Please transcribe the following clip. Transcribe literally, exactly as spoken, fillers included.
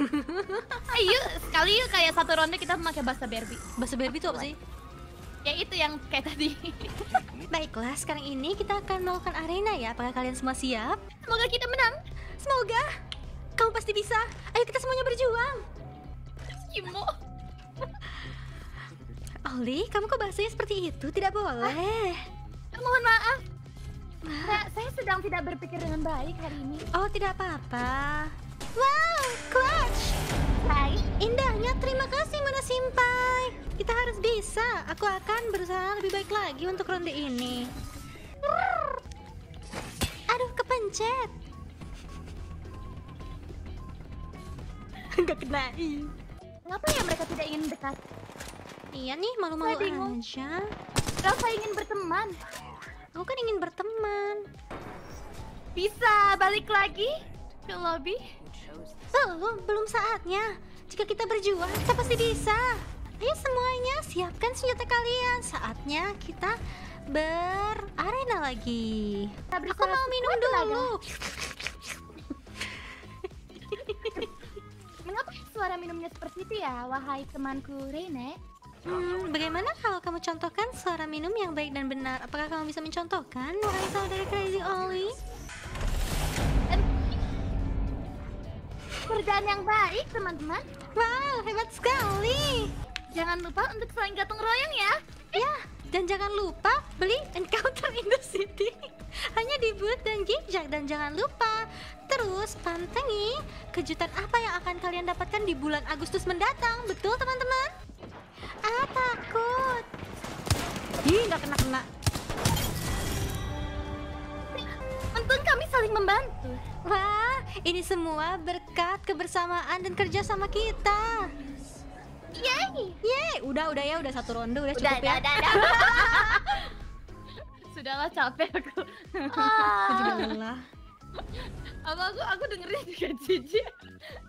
Ayo sekali yuk kayak satu ronde kita memakai bahasa Barbie. Bahasa Barbie itu apa sih? Ya itu yang kayak tadi. Baiklah, sekarang ini kita akan melakukan arena ya. Apakah kalian semua siap? Semoga kita menang. Semoga. Kamu pasti bisa. Ayo kita semuanya berjuang. Kimo. Oli, kamu kok bahasanya seperti itu? Tidak boleh. Mohon maaf. Saya, saya sedang tidak berpikir dengan baik hari ini. Oh, tidak apa-apa. Wow, clutch. Hai. Indahnya, terima kasih Mana Simpai. Kita harus bisa. Aku akan berusaha lebih baik lagi untuk ronde ini. Aduh, kepencet. Enggak kena. Mengapa ya mereka tidak ingin dekat? Iya nih, malu-malu Saya bingung. aja. Rafa ingin berteman. Aku kan ingin berteman. Bisa balik lagi ke lobby? Belum, belum saatnya. Jika kita berjuang, kita pasti bisa. Ayo semuanya, siapkan senjata kalian. Saatnya kita berarena lagi. Kita beri Aku mau seratus minum poin tenaga. dulu. Mengapa suara minumnya seperti itu ya, wahai temanku Rene? Hmm, bagaimana kalau kamu contohkan suara minum yang baik dan benar? Apakah kamu bisa mencontohkan, wahai saudara Crazy Oli? Kerjaan yang baik, teman-teman. Wow, hebat sekali. Jangan lupa untuk saling gotong royong ya. Ya, dan jangan lupa beli Encounter in the City. Hanya di booth dan Gijak. Dan jangan lupa terus pantengi kejutan apa yang akan kalian dapatkan di bulan Agustus mendatang. Betul teman-teman? Ah, takut. Ih, nggak kena-kena. Untung kami saling membantu. Wah, ini semua berkat kebersamaan dan kerjasama kita. Yeay. Yeay, udah udah ya, udah satu ronde udah Udah, cukup ya. udah, udah, udah. Sudahlah, capek aku. Aku juga lelah. Apa aku aku dengernya juga jijik.